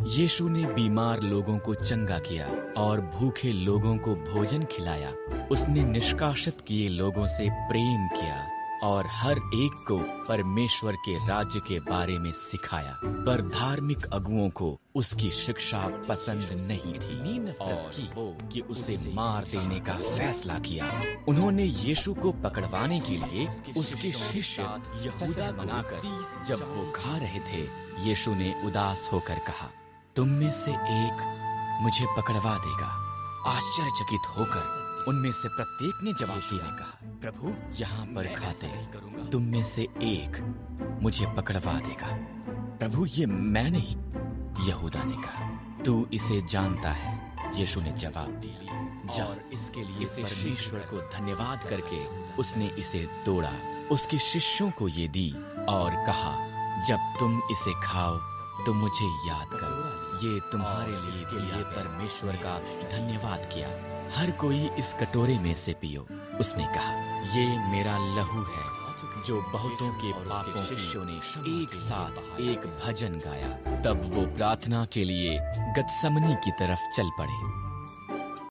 यीशु ने बीमार लोगों को चंगा किया और भूखे लोगों को भोजन खिलाया। उसने निष्कासित किए लोगों से प्रेम किया और हर एक को परमेश्वर के राज्य के बारे में सिखाया। पर धार्मिक अगुओं को उसकी शिक्षा पसंद नहीं थी और वो कि उसे मार देने का फैसला किया। उन्होंने यीशु को पकड़वाने के लिए उसके शिष्य यहूदा बनाकर जब वो खा रहे थे, यीशु ने उदास होकर कहा, तुम में से एक मुझे पकड़वा देगा। आश्चर्यचकित होकर उनमें से प्रत्येक ने जवाब दिया, कहा, प्रभु, यहाँ पर खाते तुम में से एक मुझे पकड़वा देगा। प्रभु, ये मैं नहीं, यहूदा ने कहा। तू इसे जानता है, यीशु ने जवाब दिया। और इसके लिए परमेश्वर को धन्यवाद करके उसने इसे तोड़ा, उसके शिष्यों को ये दी और कहा, जब तुम इसे खाओ तो मुझे याद करो। ये तुम्हारे लिए परमेश्वर का धन्यवाद किया। हर कोई इस कटोरे में से पियो, उसने कहा। ये मेरा लहू है जो बहुतों के पापों शिष्यों ने एक साथ एक भजन गाया। तब वो प्रार्थना के लिए गतसमनी की तरफ चल पड़े।